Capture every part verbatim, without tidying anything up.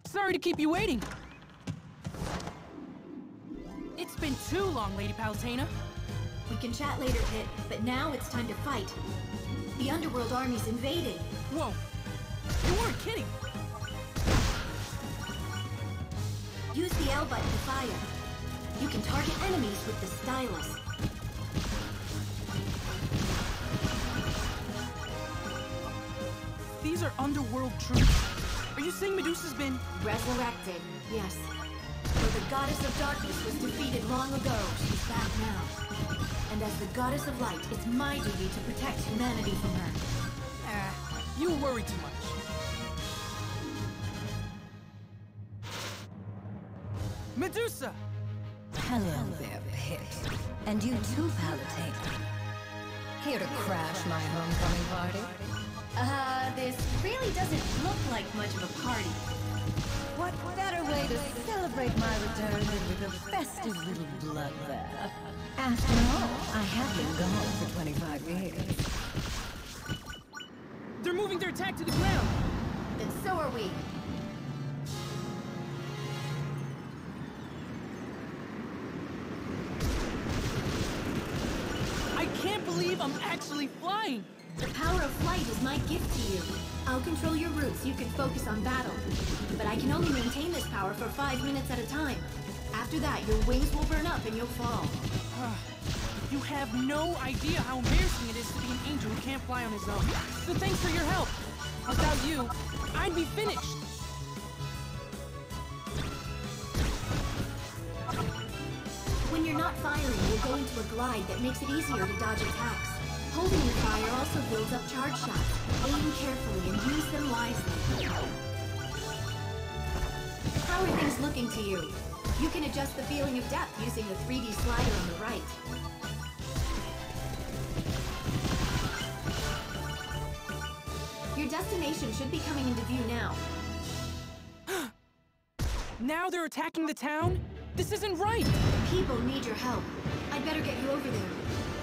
Sorry to keep you waiting. It's been too long, Lady Palutena. We can chat later, Pit, but now it's time to fight. The Underworld army's invading. Whoa. You weren't kidding. Use the L button to fire. You can target enemies with the stylus. These are Underworld troops. Are you saying Medusa's been... Resurrected, yes. Though the Goddess of Darkness was defeated long ago, she's back now. And as the Goddess of Light, it's my duty to protect humanity from her. Ah, you worry too much. Medusa! Hello there, Pit. And you too, Palutena. Here to crash my homecoming party? Uh, this really doesn't look like much of a party. What better way to celebrate my return than with a festive little bloodbath? After all, I have been gone for twenty-five years. They're moving their attack to the ground! Then so are we. I can't believe I'm actually flying! The power of flight is my gift to you. I'll control your route so you can focus on battle. But I can only maintain this power for five minutes at a time. After that, your wings will burn up and you'll fall. You have no idea how embarrassing it is to be an angel who can't fly on his own. So thanks for your help. Without you, I'd be finished. When you're not firing, you'll go into a glide that makes it easier to dodge attacks. Holding your fire also builds up charge shots. Aim carefully and use them wisely. How are things looking to you? You can adjust the feeling of depth using the three D slider on the right. Your destination should be coming into view now. Now they're attacking the town? This isn't right! People need your help. I'd better get you over there.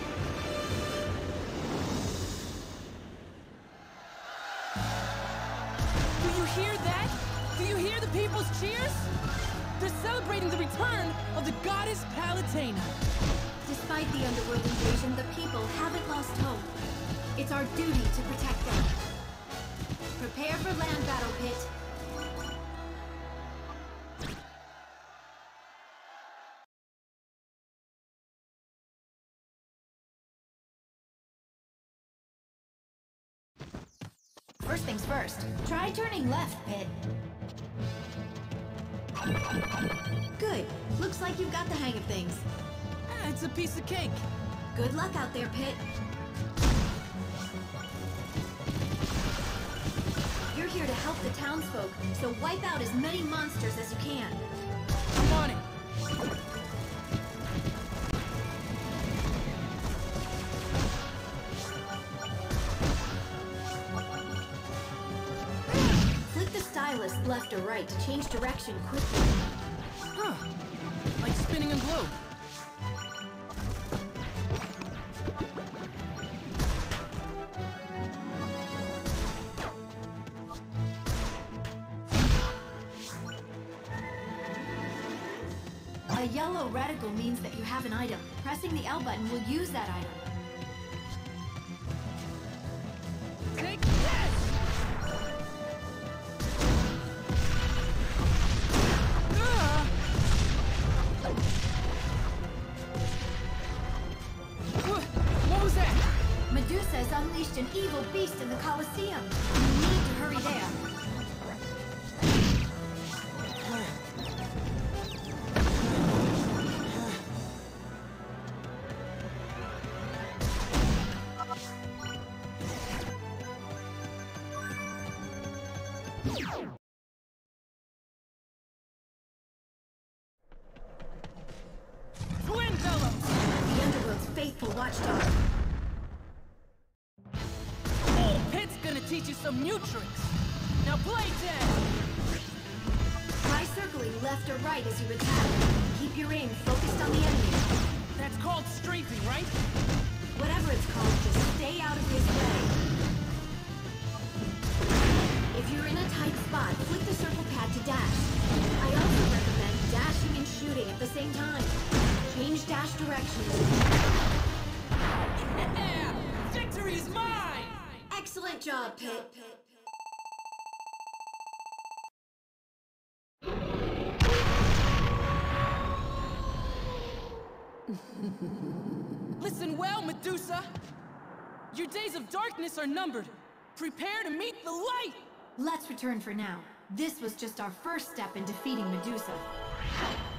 Do you hear that? Do you hear the people's cheers? They're celebrating the return of the Goddess Palutena. Despite the Underworld invasion, the people haven't lost hope. It's our duty to protect them. Prepare for land battle, Pit. First things first, try turning left, Pit. Good. Looks like you've got the hang of things. Ah, it's a piece of cake. Good luck out there, Pit. You're here to help the townsfolk, so wipe out as many monsters as you can. I'm on it. Flick the stylus left or right to change direction quickly. Huh. Like spinning a globe. A yellow reticle means that you have an item. Pressing the L button will use that item. Take this! Ah! What was that? Medusa has unleashed an evil beast in the Colosseum. You need to hurry there. Twin Bellows! The Underworld's faithful watchdog. Old Pit's gonna teach you some new tricks. Now play dead! Try circling left or right as you attack. Keep your aim focused on the enemy. That's called strafing, right? Whatever it's called, just stay out of his way. If you're in a tight spot, flick the circle pad to dash. directions. Yeah! Victory is mine! Excellent job, Pit. Listen well, Medusa! Your days of darkness are numbered. Prepare to meet the light! Let's return for now. This was just our first step in defeating Medusa.